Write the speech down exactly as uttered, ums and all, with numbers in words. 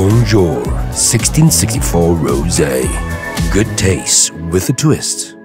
Bonjour sixteen sixty-four Rosé. Good taste with a twist.